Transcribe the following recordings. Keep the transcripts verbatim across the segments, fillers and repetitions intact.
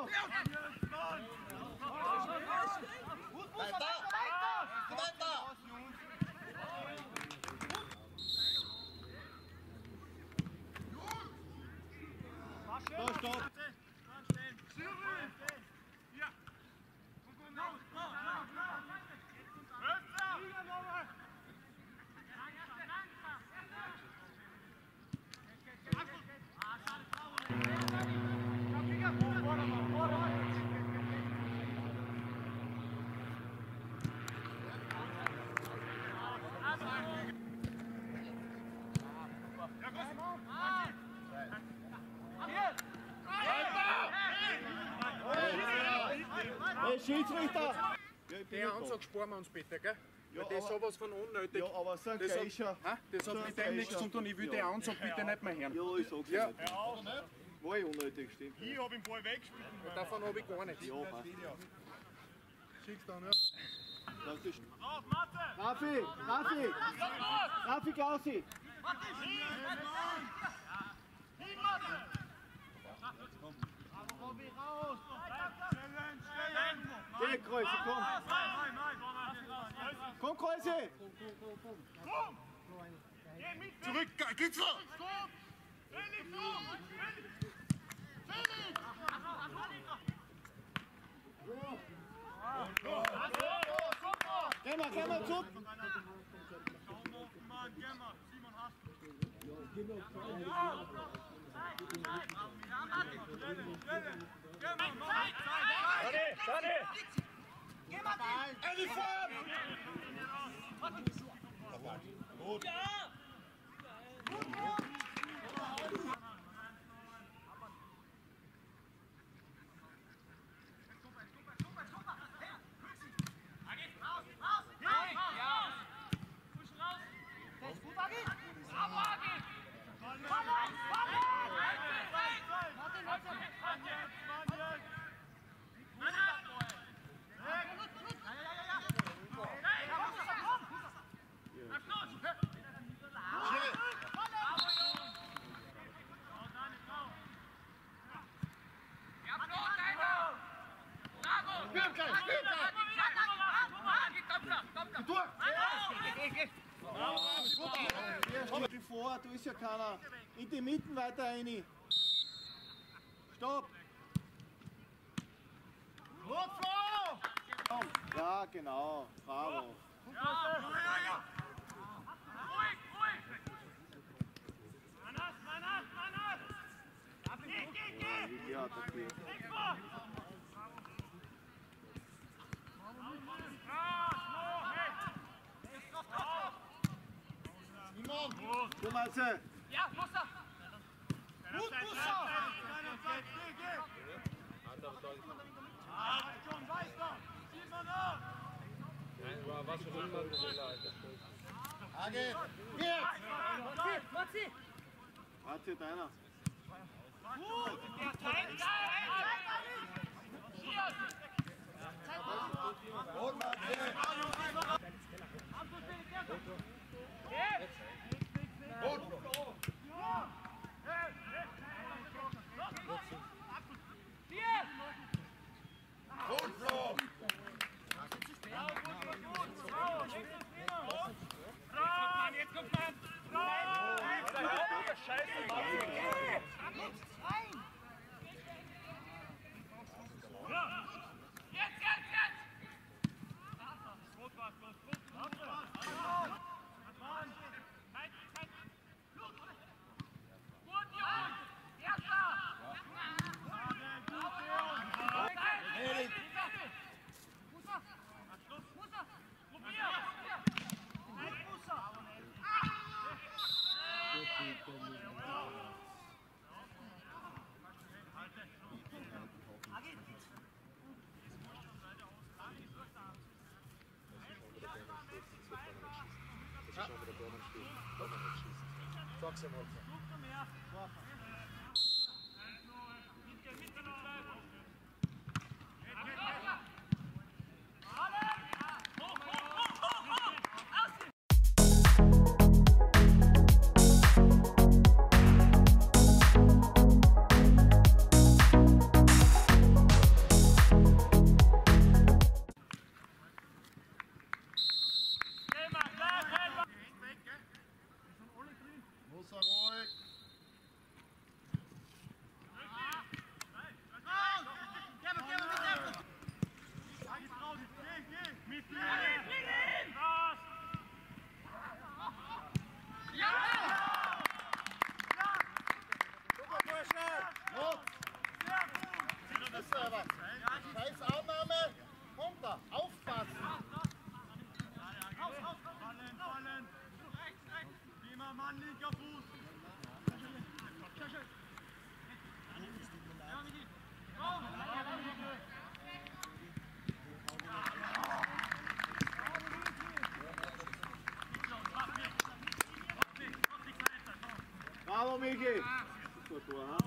Stopp, stopp! Hey, Schiedsrichter! Den Ansatz sparen wir uns bitte, gell? Ja, Weil das ist sowas von unnötig. Ja, aber so ein das Geischer. hat, das hat so mit ein dem nichts Geischer. zu tun. Ich will Ja. den Ansatz bitte nicht mehr hören. Ja, ich sag's Ja. ja nicht. War eh unnötig, stimmt. Ich hab den Ball weggespielt. Davon habe ich gar nichts. Ja, passt. Schick's dann, ja. Das ist... Auf, Mathe! Raffi! Raffi! Raffi Klausi! Geh, Kreuze, komm! Komm, Kreuze! Zurück, Kitzel! Geh mal, geh mal zurück! Vor, du ist ja keiner. In die Mitten weiter rein. Stopp! Ja, genau. Bravo. Ja, attackiert. Du Matze! Ja, Musa! Gut, Musa! John, weiter! Simon ab! Was für ein Mann, Age! Matzi, Matzi! Matze, deiner. Gut! Der trägt! Hier! Gut, Matze! Gut! Hier! Gut, Flo! Jetzt kommt man! Scheiße, rein! Jetzt, jetzt, jetzt! Gut, Jungs! Erster! Erik! Musa! Musa! Probier! Musa! Sag's ihm mal. So ruhig. Scheiß Annahme, runter, aufpassen. Fallen, fallen. Prima Mann, linker Fuß. Bravo, Miki! Super Tor, ha?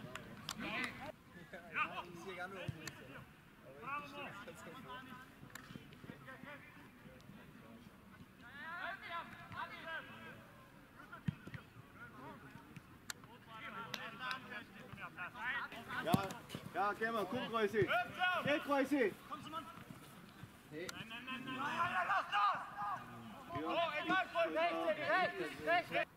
Ja, ja, geh mal, guck, Reisi. Geh, Reisi. Nein, nein, nein, nein. Ja, lass das! Oh, egal, voll rechts, rechts, rechts, rechts.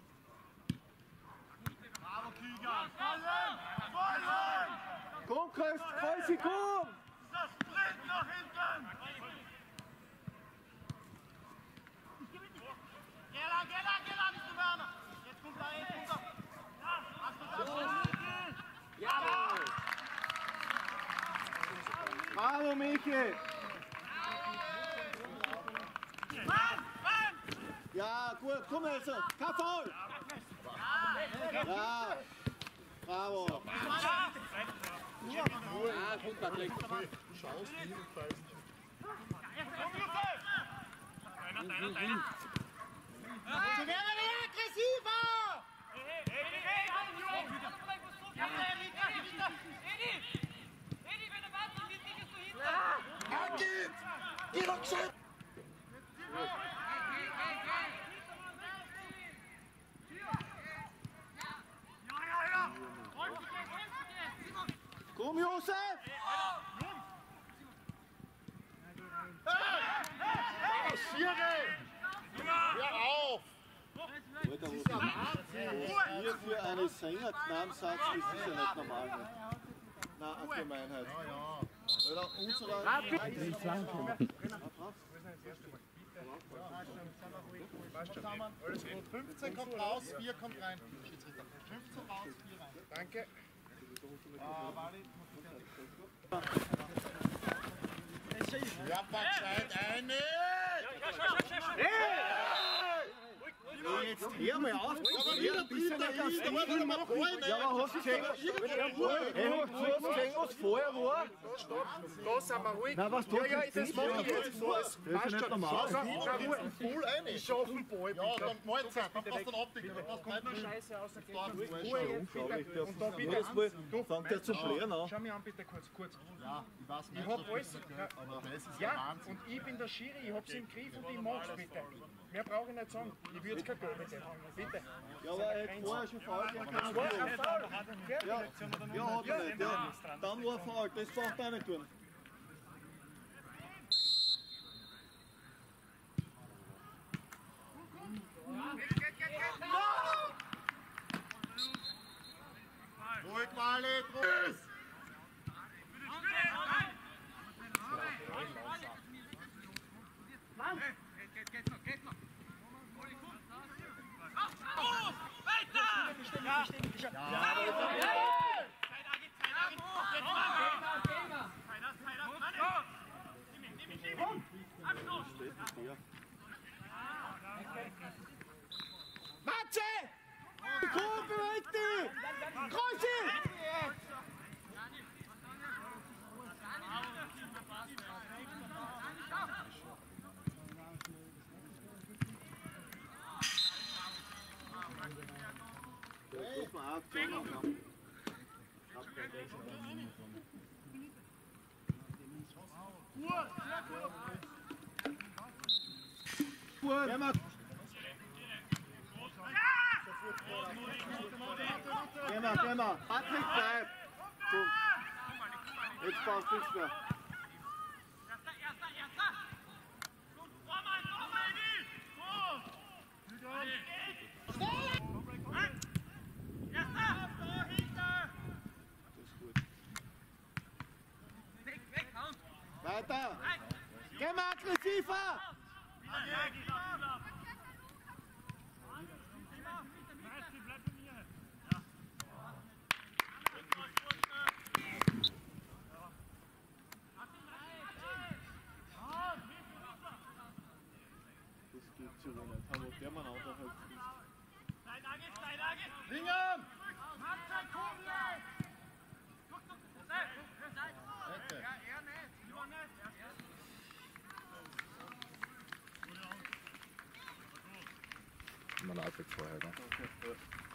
Bravo, Krieger. Fallen, fallen! Komm, Reisi, komm! Das Sprint nach hinten! Geh lang, geh lang, geh lang, nicht zu Werner! Jetzt kommt er, jetzt kommt er! Jawohl! Bravo, Miki! Ja, gut, komm also, kein Foul! Ja, bravo! Ja, gut, Patrick. Schaust nie und pfeifst. Sie werden wieder aggressiver! Angib! Geh doch gescheit! Komm, Josef! Hör auf! Alter, was hier für einen Sänger-Knamsatz ist sicher nicht normal. Ne? Nein, eine Gemeinheit. Oder unserer... fünfzehn kommt raus, vier kommt rein. fünfzehn raus, vier rein. Danke. Ja, pack gescheit eine! Jetzt hör mal auf! Aber wieder Dritter ist, da war wieder mal Polen. Ja, aber hast du gesehen, hey, hast du gesehen, was vorher war? Da sind wir ruhig. Na, was Ja, tut ja, das das mache ich jetzt. Das ist ja nicht normal. Na, Ruhe. Voll eine. Ich schaffe den Ball. Ja, dann Mahlzeit, dann passt dann Optik, dann passt Kommt nur nicht. Scheiße aus. Ruhe jetzt bitte. Und da bitte. Jedes Mal fängt er zu blären an. Schau mich an, bitte kurz, kurz. Ja, ich weiß nicht, Ich hab so viel, alles. gell, aber das ist ja Ja, Wahnsinn. und ich bin der Schiri, ich hab's im Griff und ich mach's bitte. Mehr brauche ich nicht sagen. Ich würde es kein Goal mit dem. Bitte. Ja, aber er hat vorher schon faul gemacht. War ein Foul. Ja, ja, hat er nicht. Ja. Dann war er faul, das braucht er nicht tun. Ruhig, Mali, ruhig! Matze! Komm, beweg dich! Kreuzi! Das muss man auch tun. Gut, geh mal. Geh mal, geh mal. Patrick, bleib. Komm. Jetzt brauchst du nichts mehr. weiter! Geh mal aggressiver! Das gibt's ja wohl nicht. Haben wir der Mann auch noch halt. Ringen! Mal abweg vorher, ne? Okay, ja.